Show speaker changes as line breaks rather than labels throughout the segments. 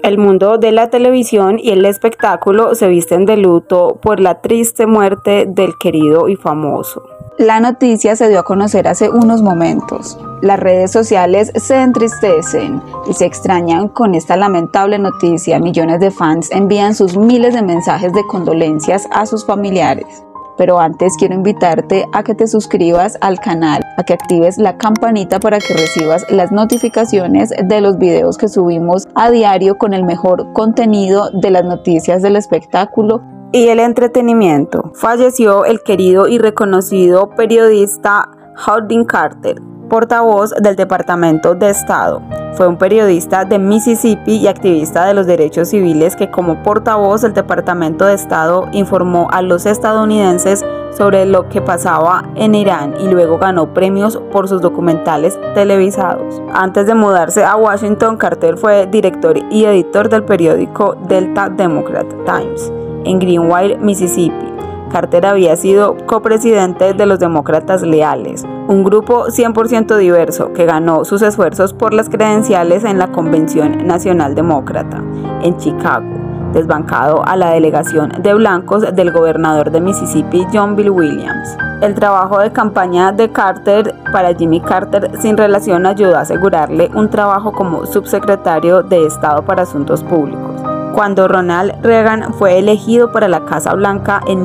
El mundo de la televisión y el espectáculo se visten de luto por la triste muerte del querido y famoso.
La noticia se dio a conocer hace unos momentos. Las redes sociales se entristecen y se extrañan con esta lamentable noticia. Millones de fans envían sus miles de mensajes de condolencias a sus familiares. Pero antes quiero invitarte a que te suscribas al canal, a que actives la campanita para que recibas las notificaciones de los videos que subimos a diario con el mejor contenido de las noticias del espectáculo
y el entretenimiento. Falleció el querido y reconocido periodista Houston Carter, portavoz del Departamento de Estado. Fue un periodista de Mississippi y activista de los derechos civiles que, como portavoz del Departamento de Estado, informó a los estadounidenses sobre lo que pasaba en Irán y luego ganó premios por sus documentales televisados. Antes de mudarse a Washington, Carter fue director y editor del periódico Delta Democrat Times en Greenville, Mississippi. Carter había sido copresidente de los Demócratas Leales, un grupo 100% diverso que ganó sus esfuerzos por las credenciales en la Convención Nacional Demócrata en Chicago, desbancado a la delegación de blancos del gobernador de Mississippi, John Bill Williams. El trabajo de campaña de Carter para Jimmy Carter sin relación ayudó a asegurarle un trabajo como subsecretario de Estado para Asuntos Públicos. Cuando Ronald Reagan fue elegido para la Casa Blanca en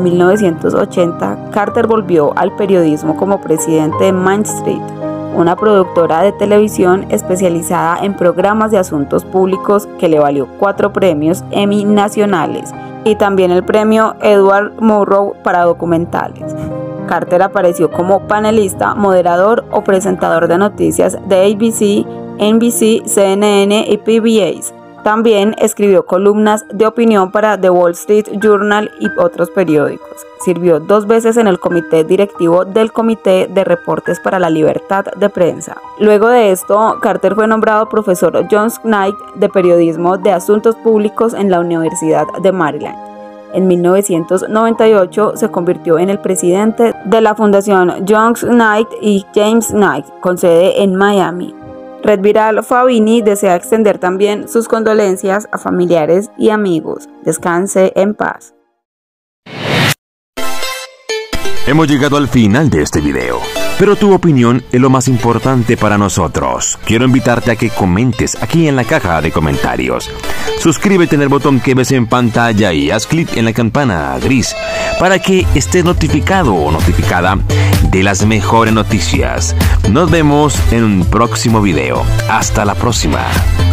1980, Carter volvió al periodismo como presidente de Main Street, una productora de televisión especializada en programas de asuntos públicos que le valió 4 premios Emmy nacionales y también el premio Edward Murrow para documentales. Carter apareció como panelista, moderador o presentador de noticias de ABC, NBC, CNN y PBS. También escribió columnas de opinión para The Wall Street Journal y otros periódicos. Sirvió 2 veces en el comité directivo del Comité de Reportes para la Libertad de Prensa. Luego de esto, Carter fue nombrado profesor John Knight de Periodismo de Asuntos Públicos en la Universidad de Maryland. En 1998 se convirtió en el presidente de la Fundación John Knight y James Knight, con sede en Miami. Red Viral Fabini desea extender también sus condolencias a familiares y amigos. Descanse en paz.
Hemos llegado al final de este video, pero tu opinión es lo más importante para nosotros. Quiero invitarte a que comentes aquí en la caja de comentarios. Suscríbete en el botón que ves en pantalla y haz clic en la campana gris para que estés notificado o notificada de las mejores noticias. Nos vemos en un próximo video. Hasta la próxima.